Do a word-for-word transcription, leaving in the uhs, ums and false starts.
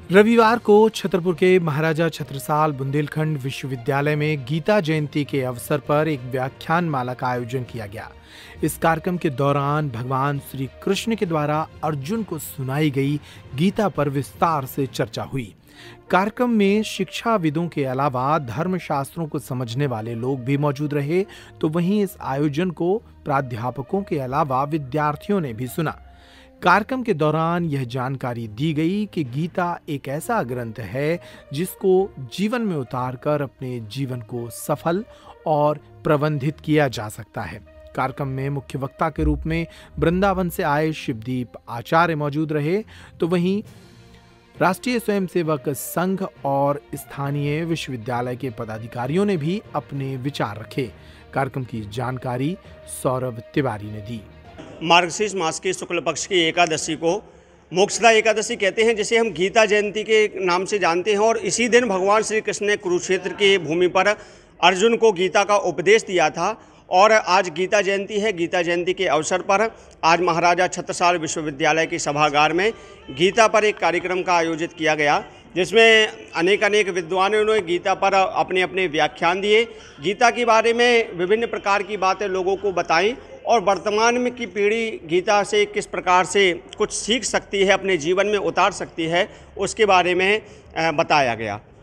रविवार को छतरपुर के महाराजा छत्रसाल बुंदेलखंड विश्वविद्यालय में गीता जयंती के अवसर पर एक व्याख्यान माला का आयोजन किया गया। इस कार्यक्रम के दौरान भगवान श्री कृष्ण के द्वारा अर्जुन को सुनाई गई गीता पर विस्तार से चर्चा हुई। कार्यक्रम में शिक्षाविदों के अलावा धर्मशास्त्रों को समझने वाले लोग भी मौजूद रहे, तो वहीं इस आयोजन को प्राध्यापकों के अलावा विद्यार्थियों ने भी सुना। कार्यक्रम के दौरान यह जानकारी दी गई कि गीता एक ऐसा ग्रंथ है जिसको जीवन में उतारकर अपने जीवन को सफल और प्रबंधित किया जा सकता है। कार्यक्रम में मुख्य वक्ता के रूप में वृंदावन से आए शिवदीप आचार्य मौजूद रहे, तो वहीं राष्ट्रीय स्वयंसेवक संघ और स्थानीय विश्वविद्यालय के पदाधिकारियों ने भी अपने विचार रखे। कार्यक्रम की जानकारी सौरभ तिवारी ने दी। मार्गशीर्ष मास के शुक्ल पक्ष की एकादशी को मोक्षदा एकादशी कहते हैं, जिसे हम गीता जयंती के नाम से जानते हैं। और इसी दिन भगवान श्री कृष्ण ने कुरुक्षेत्र की भूमि पर अर्जुन को गीता का उपदेश दिया था। और आज गीता जयंती है। गीता जयंती के अवसर पर आज महाराजा छत्रसाल विश्वविद्यालय के सभागार में गीता पर एक कार्यक्रम का आयोजित किया गया, जिसमें अनेक अनेक विद्वानों ने गीता पर अपने अपने व्याख्यान दिए। गीता के बारे में विभिन्न प्रकार की बातें लोगों को बताई और वर्तमान में की पीढ़ी गीता से किस प्रकार से कुछ सीख सकती है, अपने जीवन में उतार सकती है, उसके बारे में बताया गया।